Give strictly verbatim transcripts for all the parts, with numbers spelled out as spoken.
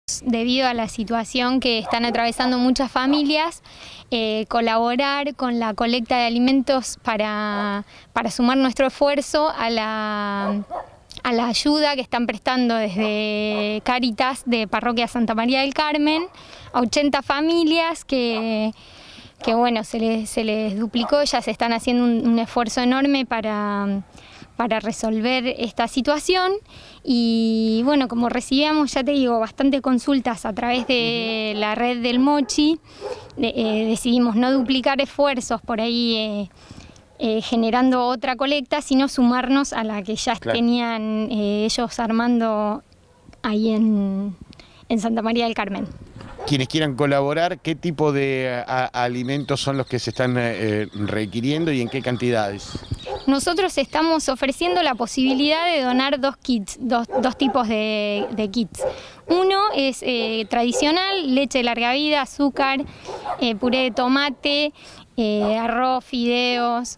Debido a la situación que están atravesando muchas familias, eh, colaborar con la colecta de alimentos para, para sumar nuestro esfuerzo a la, a la ayuda que están prestando desde Cáritas de Parroquia Santa María del Carmen a ochenta familias que, que bueno, se les, se les duplicó, ya se están haciendo un, un esfuerzo enorme para... para resolver esta situación y bueno, como recibíamos, ya te digo, bastantes consultas a través de la red del Mochi, de, eh, decidimos no duplicar esfuerzos por ahí eh, eh, generando otra colecta, sino sumarnos a la que ya claro. tenían eh, ellos armando ahí en, en Santa María del Carmen. Quienes quieran colaborar, ¿qué tipo de a, alimentos son los que se están eh, requiriendo y en qué cantidades? Nosotros estamos ofreciendo la posibilidad de donar dos kits, dos, dos tipos de, de kits. Uno es eh, tradicional, leche larga vida, azúcar, eh, puré de tomate, eh, arroz, fideos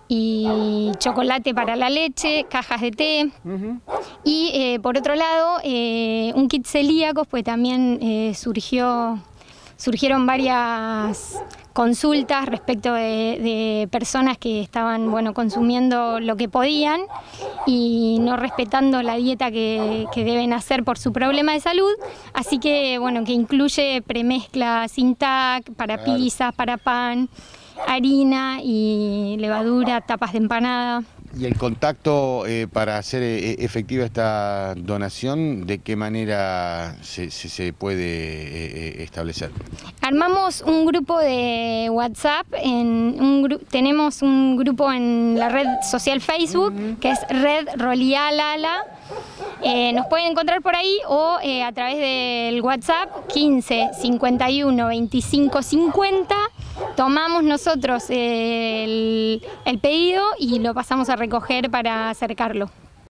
y chocolate para la leche, cajas de té. Uh-huh. Y eh, por otro lado, eh, un kit celíacos, pues también eh, surgió, surgieron varias consultas respecto de, de personas que estaban bueno, consumiendo lo que podían y no respetando la dieta que, que deben hacer por su problema de salud, así que bueno, que incluye premezcla sin tac, para claro. pizzas, para pan, harina y levadura, tapas de empanada. ¿Y el contacto eh, para hacer eh, efectiva esta donación, de qué manera se, se, se puede eh, establecer? Armamos un grupo de WhatsApp, en un gru tenemos un grupo en la red social Facebook, uh-huh. que es Red Rolialala. Eh, nos pueden encontrar por ahí o eh, a través del WhatsApp quince cincuenta y uno veinticinco cincuenta. Tomamos nosotros el, el pedido y lo pasamos a recoger para acercarlo.